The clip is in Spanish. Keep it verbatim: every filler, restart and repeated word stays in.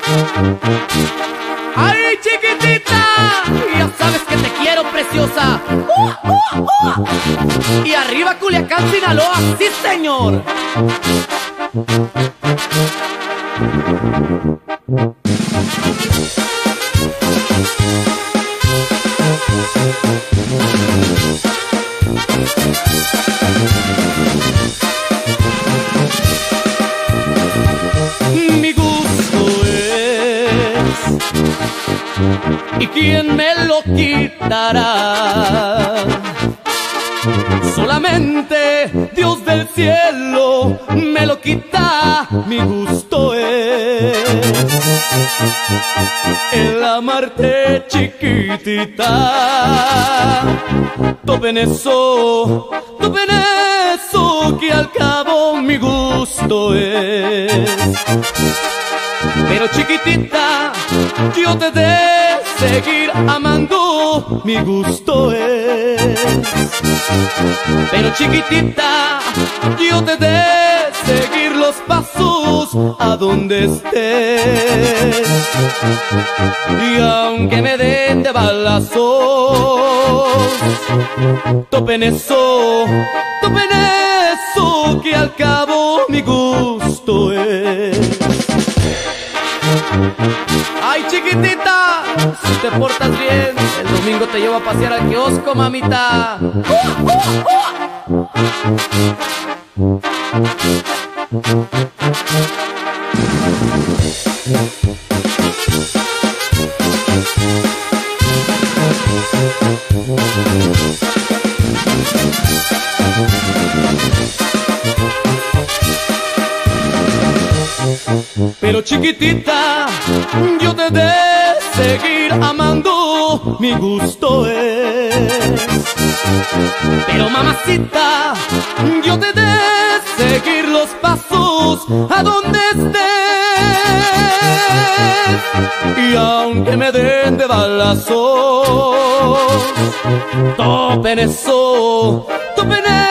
¡Ay, chiquitita! Ya sabes que te quiero, preciosa. ¡Uh, uh, uh! Y arriba Culiacán, Sinaloa, sí señor. Mi gusto es, ¿y quién me lo quitará? Solamente Dios del cielo me lo quita. Mi gusto es el amarte, chiquitita. Tope en eso, tope en eso, que al cabo mi gusto es. Pero chiquitita, yo te de seguir amando, mi gusto es. Pero chiquitita, yo te de seguir los pasos a donde estés. Y aunque me den de balazos, tope en eso, tope en eso, que al cabo mi gusto es. Ay, chiquitita, si te portas bien, el domingo te llevo a pasear al kiosco, mamita. ¡Uh, uh, uh! Pero chiquitita, yo te de seguir amando, mi gusto es. Pero mamacita, yo te de seguir los pasos a donde estés. Y aunque me den de balazos, tope en eso, tope en eso,